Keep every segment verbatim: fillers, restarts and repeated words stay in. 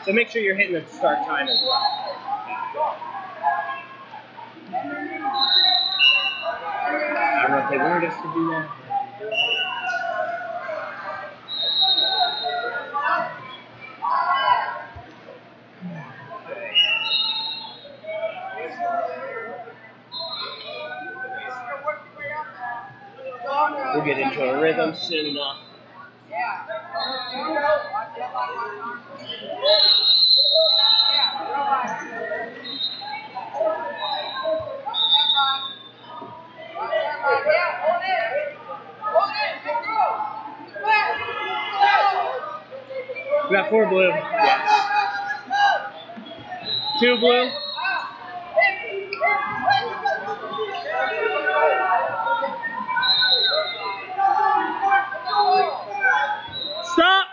So make sure you're hitting the start time as well. I don't know if they wanted us to do that. We'll get into a rhythm soon enough. We got four blue. Yes. Two blue. Stop!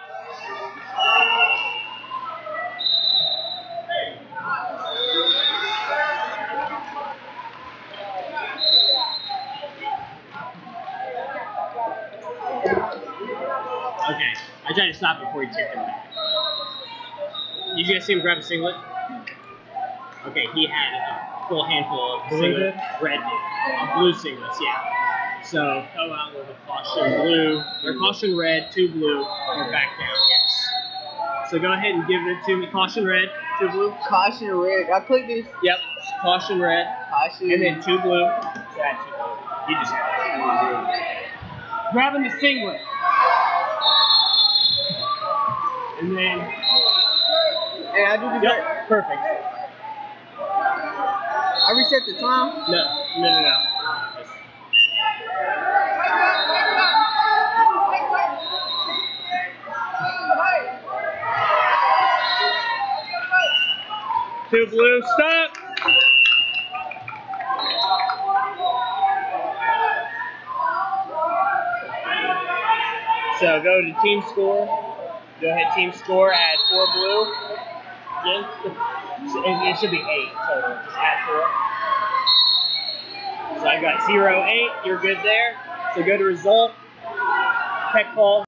Okay, I tried to stop before he kicked him back. Did you guys see him grab a singlet? Okay, he had a full handful of singlet, red, uh, blue singlets, yeah. So go out with a caution blue, or caution red, two blue, or back down, yes. So go ahead and give it to me. Caution red, two blue. Caution red. I clicked this. Yep. Caution red. Caution. And then two blue. Yeah, two blue. You just have it. Grabbing the singlet. And then. Hey, I do the Yep. yep. Perfect. I reset the time. No, no, no, no. Just... Two blue, stop! So go to team score. Go ahead, team score, add four blue. Again. It should be eight total. Just add four. So I got zero, eight. You're good there. So go to result. Tech call.